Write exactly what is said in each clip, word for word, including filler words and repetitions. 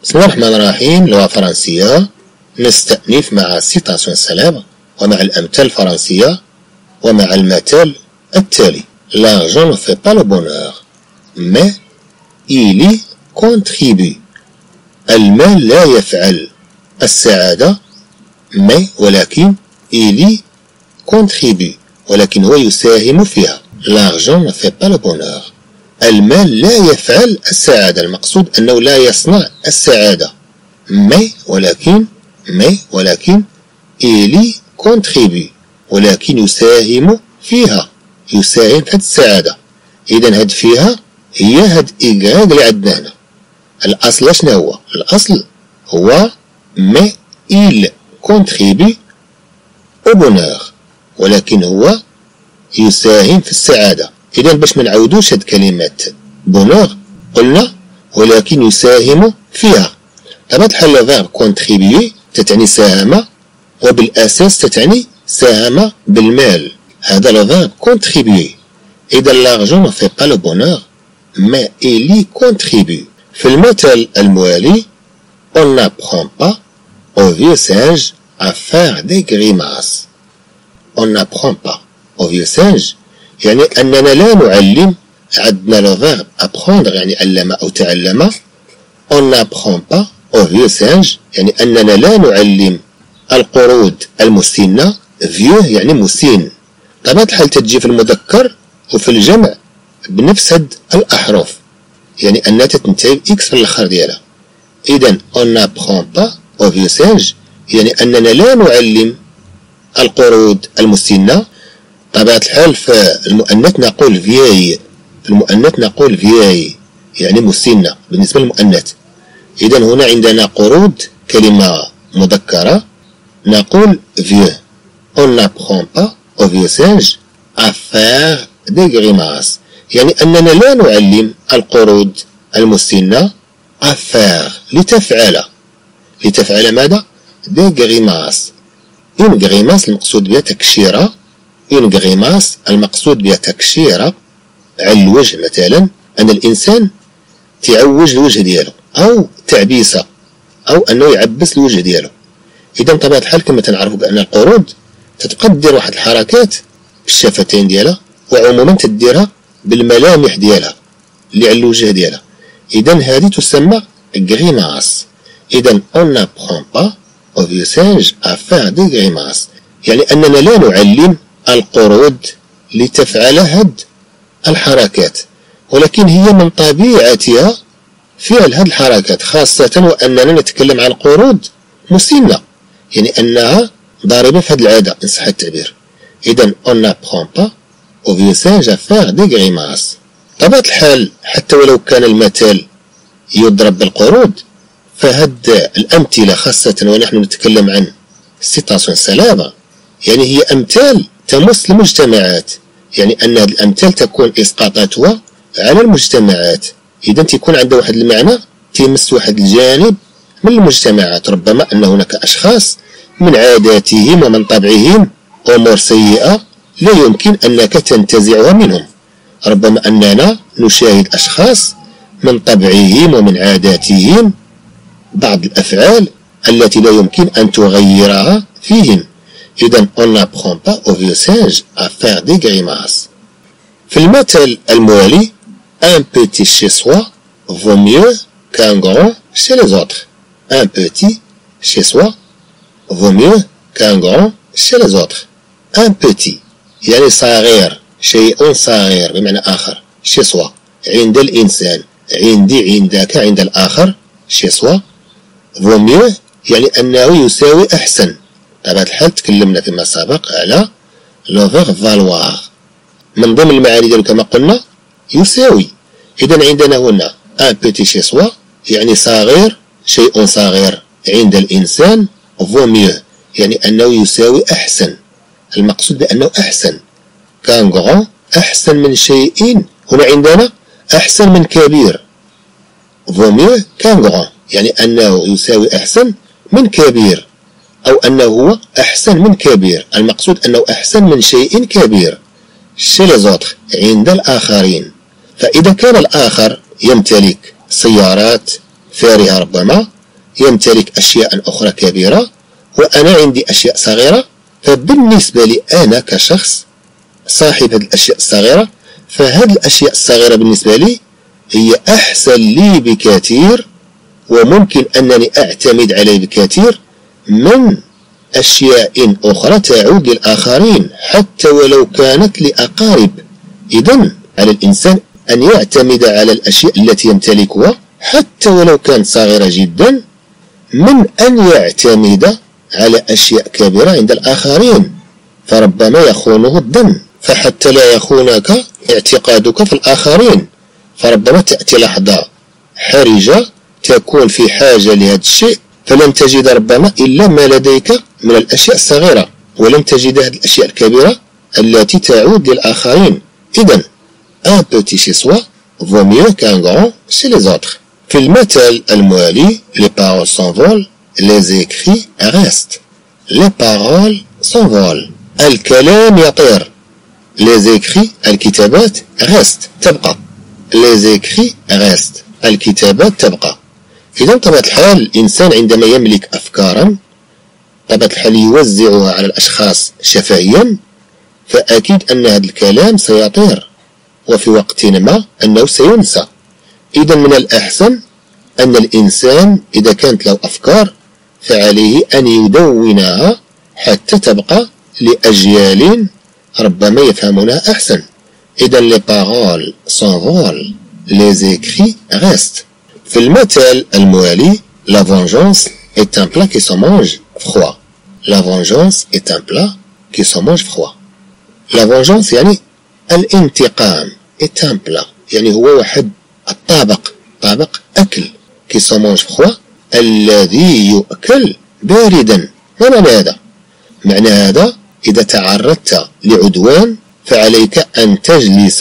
بسم الله الرحمن الرحيم. لغة فرنسية. نستأنف مع سيتاسيون سلام ومع الأمثال الفرنسية ومع المثال التالي. L'argent ne fait pas le bonheur mais il y contribue. المال لا يفعل السعادة mais ولكن il y contribue ولكن هو يساهم فيها. L'argent ne fait pas le bonheur. المال لا يفعل السعادة، المقصود أنه لا يصنع السعادة. mais ولكن mais ولكن il y contribue ولكن يساهم فيها، يساهم في هذه السعادة. إذا هاد فيها هي هاد إيكغ اللي عندنا هنا. الأصل شنو هو؟ الأصل هو mais il contribue au bonheur ولكن هو يساهم في السعادة. إذا باش ما نعاودوش هاد كلمات بونور قلنا ولكن يساهم فيها. طبعا الحال الفيرب كونتريبيي تتعني ساهم، وبالأساس تتعني ساهم بالمال. هذا الفيرب كونتريبيي. إذا l'argent ne fait pas le bonheur mais il y contribue. في المثل الموالي on n'apprend pas au vieux singe à faire des grimaces. on n'apprend pas au vieux singe يعني أننا لا نعلم. عندنا لو فيرب apprendre يعني علم أو تعلم. on n'apprend pas au vieux singe يعني أننا لا نعلم القرود المسنة. vieux يعني مسن. طبعا الحال تجي في المذكر وفي الجمع بنفس هاد الأحرف، يعني أنها تنتهي إكس في الآخر ديالها. إذا on n'apprend pas au vieux singe يعني أننا لا نعلم القرود المسنة. طبيعة الحال في المؤنث نقول فياي، في المؤنث نقول فياي يعني مسنة بالنسبة للمؤنث. إذا هنا عندنا قرود كلمة مذكرة نقول vieux. on n'apprend pas au vieux singe à faire des grimaces يعني أننا لا نعلم القرود المسنة à faire لتفعل. لتفعل ماذا؟ des grimaces. une grimace المقصود بها تكشيرة. une grimace المقصود بها تكشيرة على الوجه، مثلا أن الإنسان تعوج الوجه ديالو أو تعبيسة أو أنه يعبس الوجه ديالو. إذا بطبيعة الحال كما تنعرفوا بأن القرود تتقدر واحد الحركات بالشفتين ديالها وعموما تديرها بالملامح ديالها اللي على الوجه ديالها. إذا هذه تسمى grimace. إذا on n'apprend pas au vieux singe à faire des grimaces يعني أننا لا نعلم القرود لتفعل هاد الحركات، ولكن هي من طبيعتها فعل هاد الحركات، خاصة وأننا نتكلم عن قرود مسنة يعني أنها ضاربة في هاد العادة إن صح التعبير. إذا on n'apprend pas au vieux singe à faire des grimaces. طبيعة الحال حتى ولو كان المثال يضرب بالقرود فهاد الأمثلة خاصة ونحن نتكلم عن سيتاسيون سلامة يعني هي أمثال تمس المجتمعات، يعني أن هذه الأمثال تكون إسقاطاتها على المجتمعات. إذا تكون عندها واحد المعنى تمس واحد الجانب من المجتمعات. ربما أن هناك أشخاص من عاداتهم ومن طبعهم أمور سيئة لا يمكن أنك تنتزعها منهم. ربما أننا نشاهد أشخاص من طبعهم ومن عاداتهم بعض الأفعال التي لا يمكن أن تغيرها فيهم. إذا on n'apprend pas au vieux singe à faire des grimaces. في المثل الموالي un petit chez soi vaut mieux qu'un grand chez les autres. un petit chez soi vaut mieux qu'un grand chez les autres. un petit يعني صغير، شيء صغير بمعنى آخر. chez soi عند الإنسان، عندي عندك عند الآخر. chez soi vaut mieux يعني أنه يساوي أحسن. طبعا الحال تكلمنا فيما سبق على لو فيرب فالوار من ضمن المعاني ديالو كما قلنا يساوي. إذا عندنا هنا ان بيتي شي سوا يعني صغير، شيء صغير عند الإنسان. فو ميو يعني أنه يساوي أحسن، المقصود بأنه أحسن. كان غران أحسن من شيء، هنا عندنا أحسن من كبير. فو ميو كان غران يعني أنه يساوي أحسن من كبير أو أنه هو أحسن من كبير، المقصود أنه أحسن من شيء كبير. chez les autres عند الآخرين. فإذا كان الآخر يمتلك سيارات فارهة ربما يمتلك أشياء أخرى كبيرة وأنا عندي أشياء صغيرة، فبالنسبة لي أنا كشخص صاحب هذه الأشياء الصغيرة، فهذه الأشياء الصغيرة بالنسبة لي هي أحسن لي بكثير، وممكن أنني أعتمد عليه بكثير من أشياء أخرى تعود للآخرين حتى ولو كانت لأقارب. إذن على الإنسان أن يعتمد على الأشياء التي يمتلكها حتى ولو كانت صغيرة جدا، من أن يعتمد على أشياء كبيرة عند الآخرين، فربما يخونه الظن. فحتى لا يخونك اعتقادك في الآخرين، فربما تأتي لحظة حرجة تكون في حاجة لهذا الشيء، فلن تجد ربما إلا ما لديك من الأشياء الصغيرة، ولن تجد هذه الأشياء الكبيرة التي تعود للآخرين. إذن un petit chez soi vaut mieux qu'un grand chez les autres. في المثل الموالي les paroles s'envolent, les écrits restent. Les paroles s'envolent. الكلام يطير. Les écrits الكتابات restent تبقى. Les écrits restent الكتابات تبقى. إذا بطبيعة الحال الإنسان عندما يملك أفكارا بطبيعة الحال يوزعها على الأشخاص شفهيا، فأكيد أن هذا الكلام سيطير وفي وقت ما أنه سينسى. إذا من الأحسن أن الإنسان إذا كانت له أفكار فعليه أن يدونها حتى تبقى لأجيال ربما يفهمونها أحسن. إذا les paroles s'envolent, les écrits restent. في المثل الموالي la vengeance est un plat qui se mange froid. La vengeance est un plat qui se mange froid. La vengeance يعني الانتقام est un plat يعني هو واحد الطابق، طابق أكل qui se mange froid الذي يؤكل باردا. ما معنى هذا؟ معنى هذا إذا تعرضت لعدوان فعليك أن تجلس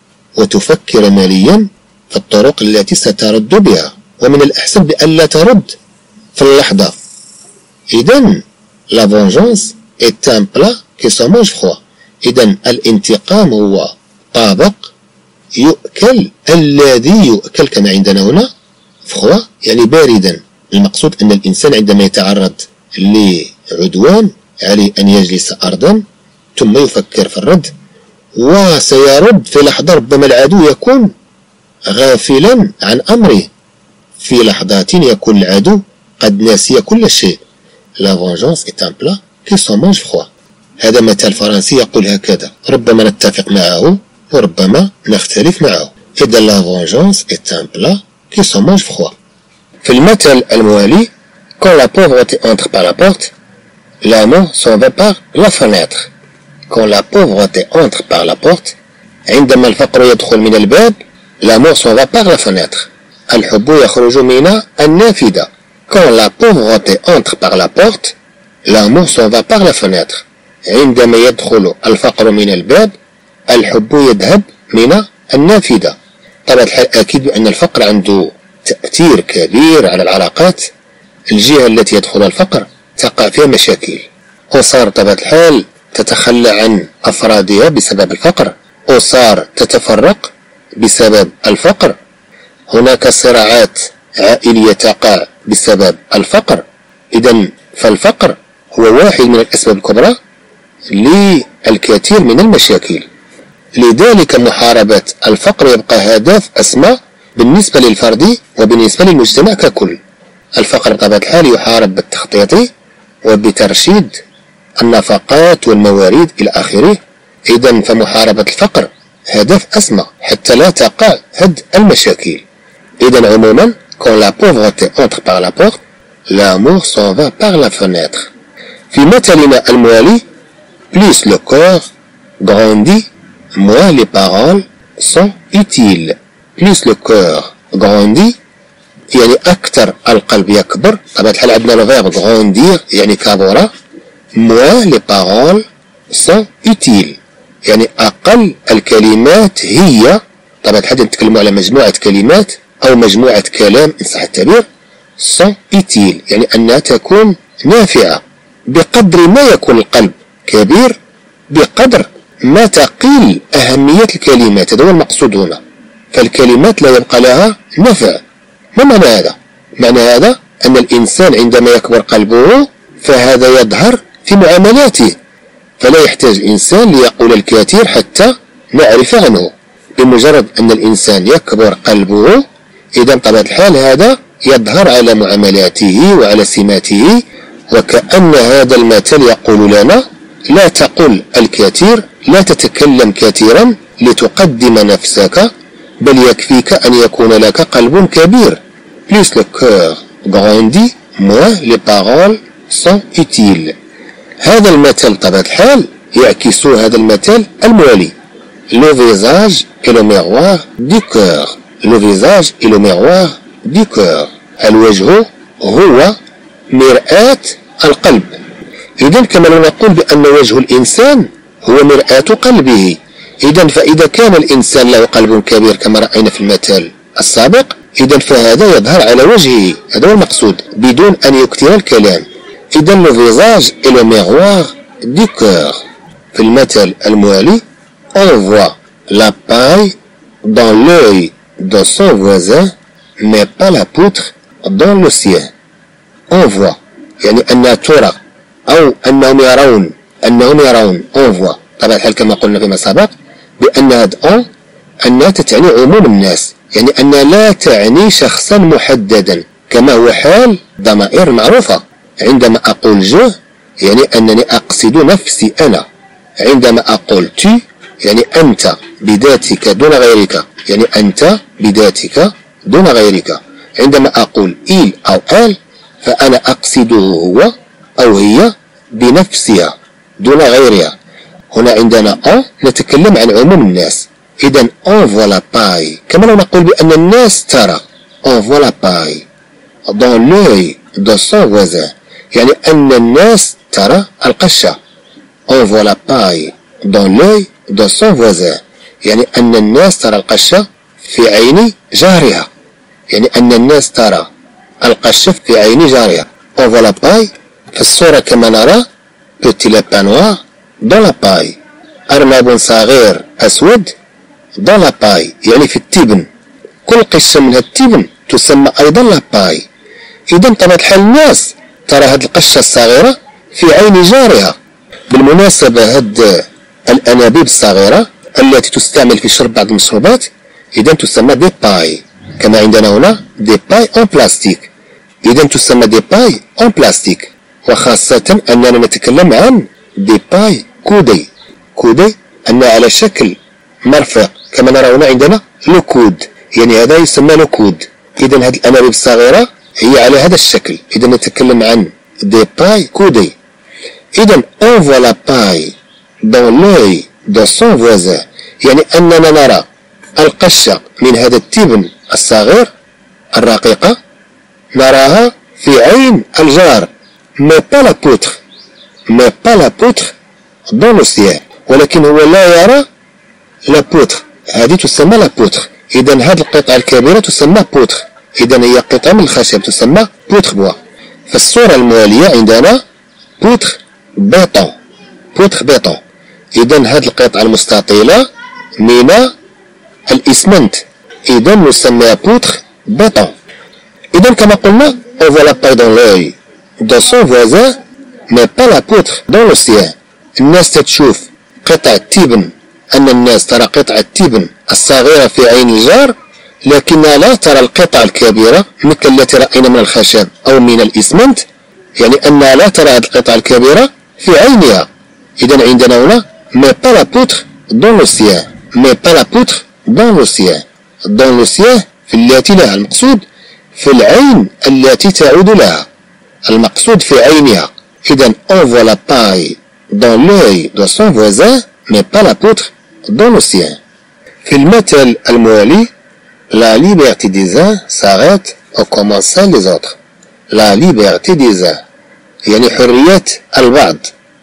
وتفكر مليا في الطرق التي سترد بها، ومن الأحسن بأن لا ترد في اللحظة. إذن la vengeance est un plat qui se mange froid. إذن الانتقام هو طابق يؤكل الذي يؤكل كما عندنا هنا froid يعني باردا. المقصود أن الإنسان عندما يتعرض لعدوان عليه أن يجلس أرضا ثم يفكر في الرد، وسيرد في لحظة ربما العدو يكون غافلا عن أمره، في لحظات يكون العدو قد نسي كل شيء. La vengeance est un plat qui se mange froid. هذا مثال فرنسي يقول هكذا، ربما نتفق معه وربما نختلف معه. إذا la vengeance est un plat qui se mange froid. في المثل الموالي quand la pauvreté entre par la porte, l'amour s'en va par la fenêtre. Quand la pauvreté entre par la porte, عندما الفقر يدخل من الباب، l'amour s'en va par la fenêtre. الحب يخرج من النافذة. Quand la pauvreté entre par la porte, l'amour s'en va par la fenêtre. عندما يدخل الفقر من الباب، الحب يذهب من النافذة. طبعا الحال أكيد أن الفقر عنده تأثير كبير على العلاقات. الجهة التي يدخل الفقر تقع فيها مشاكل، أسر طبعا الحال تتخلى عن أفرادها بسبب الفقر، أسر تتفرق بسبب الفقر، هناك صراعات عائلية تقع بسبب الفقر. إذن فالفقر هو واحد من الأسباب الكبرى للكثير من المشاكل. لذلك محاربة الفقر يبقى هدف أسمى بالنسبة للفرد وبالنسبة للمجتمع ككل. الفقر بطبيعة الحال يحارب بالتخطيط وبترشيد النفقات والموارد إلى آخره. إذن فمحاربة الفقر هدف أسمى حتى لا تقع هد المشاكل. إذن عموما quand la pauvreté entre par la porte, l'amour s'en va par la fenêtre. في مثلنا الموالي plus le corps grandit, moins les paroles sont utiles. Plus le cœur grandit يعني أكثر القلب يكبر، طبعا الحال عندنا لو فيرب grandir يعني كبر، moins les paroles sont utiles يعني أقل الكلمات هي، طبعا الحال نتكلموا على مجموعة كلمات أو مجموعة كلام إن صح التعبير، sont utiles يعني أنها تكون نافعة. بقدر ما يكون القلب كبير بقدر ما تقل أهمية الكلمات، هذا هو المقصود هنا. فالكلمات لا يبقى لها نفع. ما معنى هذا؟ معنى هذا أن الإنسان عندما يكبر قلبه فهذا يظهر في معاملاته، فلا يحتاج الإنسان ليقول الكثير حتى نعرف عنه. بمجرد أن الإنسان يكبر قلبه إذا بطبيعة الحال هذا يظهر على معاملاته وعلى سماته، وكأن هذا المثل يقول لنا لا تقل الكثير، لا تتكلم كثيرا لتقدم نفسك، بل يكفيك أن يكون لك قلب كبير. Plus le cœur grandit, moins les paroles sont utiles. هذا المثل بطبيعة الحال يعكس هذا المثل الموالي. Le visage est le miroir du cœur. Le visage est le miroir du cœur. الوجه هو مرآة القلب. إذا كما نقول بأن وجه الإنسان هو مرآة قلبه. إذا فإذا كان الإنسان له قلب كبير كما رأينا في المثال السابق، إذا فهذا يظهر على وجهه، هذا هو المقصود بدون أن يكثر الكلام. إذا le visage est le miroir du cœur. في المثل الموالي on voit la paille dans l'œil de son voisin mais pas la poutre dans le sien. on voit يعني أنها ترى أو أنهم يرون أنهم يرون on voit. طبعا الحال كما قلنا فيما سبق بأن هذا on أنها تعني عموم الناس، يعني أنها لا تعني شخصا محددا كما هو حال ضمائر معروفة. عندما أقول جو يعني أنني أقصد نفسي أنا، عندما أقول tu يعني أنت بذاتك دون غيرك، يعني أنت بذاتك دون غيرك. عندما أقول il أو elle فأنا أقصده هو أو هي بنفسها دون غيرها. هنا عندنا on نتكلم عن عموم الناس. إذا on voit la paille كما لو نقول بأن الناس ترى on voit la paille dans l'œil de son voisin، يعني أن الناس ترى القشة. on voit la paille dans l'œil de son voisin، يعني أن الناس ترى القشة في عين جارها، يعني أن الناس ترى القشة في عين جارها. on voit la paille في الصورة كما نرى petit lapin noir dans la paille، أرنب صغير أسود dans la paille يعني في التبن. كل قشة من التبن تسمى أيضا la paille. إذا بطبيعة الحال الناس ترى هذه القشة الصغيرة في عين جارها. بالمناسبة هذه الأنابيب الصغيرة التي تستعمل في شرب بعض المشروبات إذا تسمى دي باي، كما عندنا هنا دي باي أون بلاستيك. إذا تسمى دي باي أون بلاستيك، وخاصة أننا نتكلم عن دي باي كودي. كودي أنها على شكل مرفق كما نرى هنا عندنا لو كود، يعني هذا يسمى لو كود. إذا هذه الأنابيب الصغيرة هي على هذا الشكل. إذا نتكلم عن دي باي كودي. إذا on voit la paille dans l'œil de son voisin، يعني أننا نرى القشة من هذا التبن الصغير الرقيقة نراها في عين الجار mais pas la poutre mais pas la poutre dans le sien، ولكن هو لا يرى لا بوتر، هذه تسمى لا بوتر. إذا هذه القطعة الكبيرة تسمى بوتر، إذا هي قطعة من الخشب تسمى بوتر بوا. في الصورة الموالية عندنا بوتر بيطون بوتر بيطون. إذا هذه القطعة المستطيلة من الإسمنت إذا نسميها بوتر بيطون. إذا كما قلنا on voit la paille dans l'œil de son voisin mais pas la poutre dans le sien. الناس تتشوف قطعة تبن، أن الناس ترى قطعة تبن الصغيرة في عين الجار لكنها لا ترى القطعة الكبيرة مثل التي رأينا من الخشب أو من الإسمنت، يعني أنها لا ترى هذه القطعة الكبيرة في عينها. إذا عندنا هنا mais pas la poutre dans le sien mais pas la poutre dans le sien. dans le sien في التي لها، المقصود في العين التي تعود لها، المقصود في عينها. إذا on voit la paille dans l'œil de son voisin mais pas la poutre dans le sien. في المثل الموالي la liberté des uns s'arrête au commençant les autres. la liberté des uns يعني حرية البعض،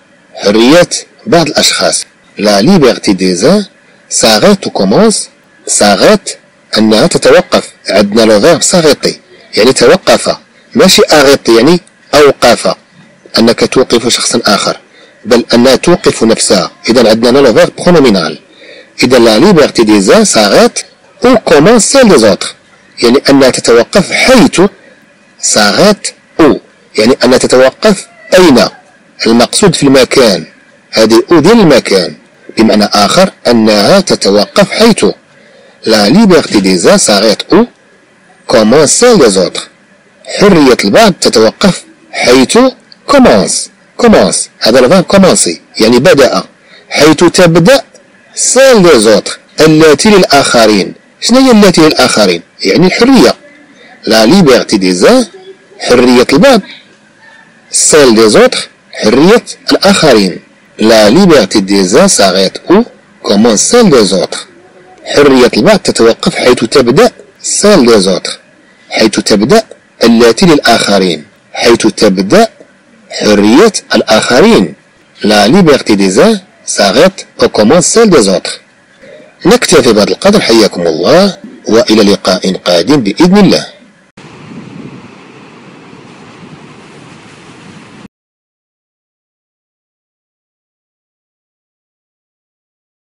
حرية بعض الأشخاص. la liberté des uns s'arrête au commence s'arrête أنها تتوقف، عندنا لو فيرب s'arrêter يعني توقف، ماشي arrêter يعني أوقف أنك توقف شخصا آخر، بل أنها توقف نفسها. إذا عندنا لو فيرب pronominal. إذا la liberté des uns s'arrête au commence celle des autres، يعني أنها تتوقف حيث s'arrête où يعني أن تتوقف أين المقصود في المكان هذه أو ديال المكان بمعنى آخر أنها تتوقف حيث la liberté des uns s'arrête où commence celle des autres حرية البعض تتوقف حيث commence commence هذا الفعل commencer يعني بدأ حيث تبدأ celle des autres التي للآخرين شنو هي التي للآخرين يعني الحرية la liberté des uns حرية البعض celle des autres حرية الآخرين la liberté des uns s'arrête où commence celle des autres حرية البعض تتوقف حيث تبدأ celle des autres حيث تبدأ التي للآخرين حيث تبدأ حرية الآخرين la liberté des uns s'arrête où commence celle des autres. نكتفي بهذا القدر حياكم الله وإلى لقاء قادم بإذن الله.